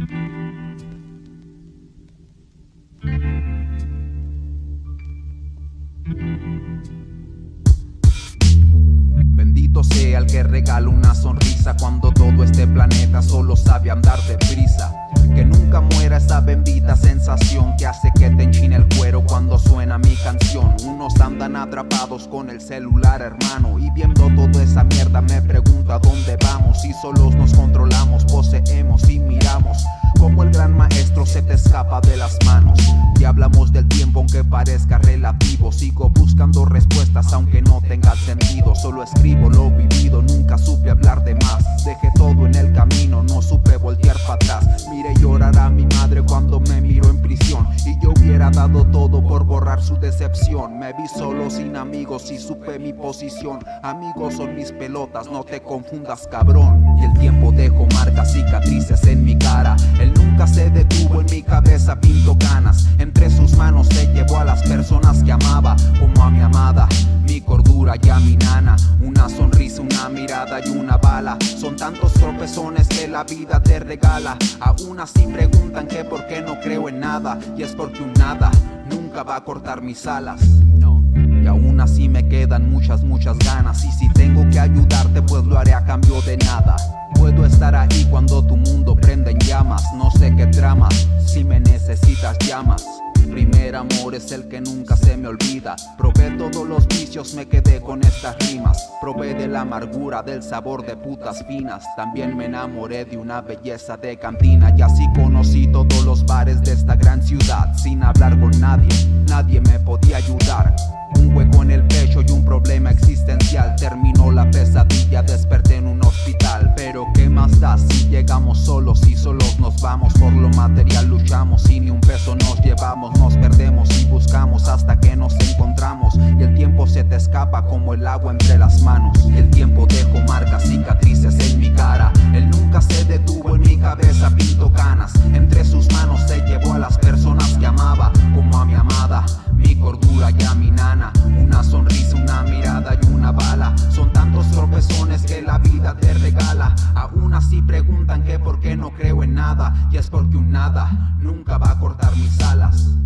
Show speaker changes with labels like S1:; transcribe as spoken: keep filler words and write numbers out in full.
S1: Bendito sea el que regala una sonrisa cuando todo este planeta solo sabe andar deprisa. Que nunca muera esa bendita sensación que hace que te enchine el cuero cuando suena mi canción. Unos andan atrapados con el celular, hermano, y viendo toda esa mierda me pregunto a dónde vamos. Si solos nos controlamos, poseemos y miramos como el gran maestro se te escapa de las manos. Y hablamos del tiempo aunque parezca relativo. Sigo buscando respuestas aunque no tenga sentido. Solo escribo lo vivido, nunca supe hablar de más. Dejé todo en el camino, no supe voltear para atrás. Miré llorar a mi madre cuando me miró en prisión, y yo hubiera dado todo por borrar su decepción. Me vi solo sin amigos y supe mi posición. Amigos son mis pelotas, no te confundas, cabrón. Y el tiempo dejó marcas, cicatrices en mi cara. Él nunca se detuvo, en mi cabeza pintó canas. Entre sus manos se llevó a las personas que amaba, como a mi amada, mi cordura y a mi nana. Una sonrisa, una mirada y una bala. Son tantos tropezones que la vida te regala. Aún así preguntan que por qué no creo en nada, y es porque un nada nunca va a cortar mis alas. No. Y aún así me quedan muchas, muchas ganas. Y si tengo que ayudarte, pues lo haré a cambio de nada. Puedo estar ahí cuando tu mundo prenda en llamas. No sé qué tramas, si me necesitas llamas. Primer amor es el que nunca se me olvida. Probé todos los vicios, me quedé con estas rimas. Probé de la amargura, del sabor de putas finas. También me enamoré de una belleza de cantina. Y así conocí todos los bares de esta gran ciudad. Sin hablar con nadie, nadie me podía ayudar. Un hueco en el pecho y un problema existencial. Terminó la pesadilla, desperté en un hospital. Pero qué más da si llegamos solos y solos nos vamos. Por lo material luchamos y ni un peso nos llevamos. Nos perdemos y buscamos hasta que nos encontramos. Y el tiempo se te escapa como el agua entre las manos. El tiempo dejó marcas, cicatrices en mi cara. Él nunca se detuvo, en mi cabeza pintó canas. Entre sus manos se llevó a las personas que amaba, como a mi amada, mi cordura y a mi nana. Una sonrisa, una mirada y una bala. Son tantos tropezones que la vida te regala. Aún así preguntan que por qué no creo en nada, y es porque un nada nunca va a cortar mis alas.